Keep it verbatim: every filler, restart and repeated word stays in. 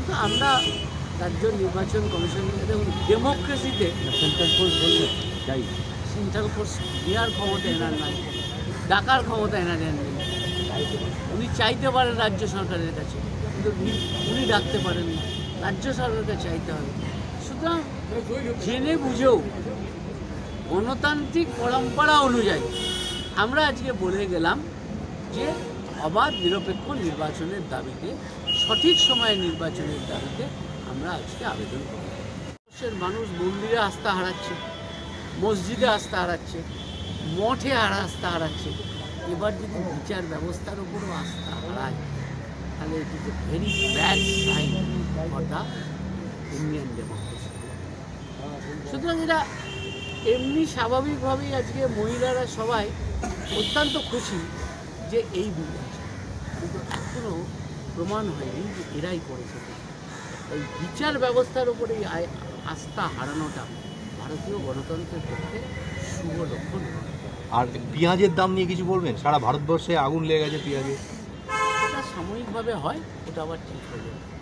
আমরা রাজ্য নির্বাচন কমিশনের ডেমোক্রেসিতে সেন্ট্রাল ফোর্স বললে চাই, সেন্ট্রাল ফোর্স দেওয়ার ক্ষমতা এনার নাই, ডাকার ক্ষমতা এনার নেই। উনি চাইতে পারেন রাজ্য সরকারের কাছে, কিন্তু উনি ডাকতে পারেন না, রাজ্য সরকারকে চাইতে হবে। সুতরাং জেনে বুঝেও গণতান্ত্রিক পরম্পরা অনুযায়ী আমরা আজকে বলে গেলাম যে অবাধ নিরপেক্ষ নির্বাচনের দাবিতে, সঠিক সময়ে নির্বাচনের দাবিতে আমরা আজকে আবেদন করি। দেশের মানুষ মন্দিরে আস্থা হারাচ্ছে, মসজিদে আস্থা হারাচ্ছে, মঠে আস্থা হারাচ্ছে। এবার যদি বিচার ব্যবস্থার উপরও আস্থা হারায়, তাহলে it is a very bad sign for the Indian democracy. সুতরাং এরা এমনি স্বাভাবিকভাবেই আজকে মহিলারা সবাই অত্যন্ত খুশি যে এই বিল আছে, কিন্তু এখনও প্রমাণ হয়নি যে এরাই করেছে। এই বিচার ব্যবস্থার উপরে এই আস্থা হারানোটা ভারতীয় গণতন্ত্রের পক্ষে শুভ লক্ষণ। আর পেঁয়াজের দাম নিয়ে কিছু বলবেন? সারা ভারতবর্ষে আগুন লেগে গেছে পেঁয়াজে। এটা সাময়িকভাবে হয়, ওটা আবার ঠিক হয়ে যাবে।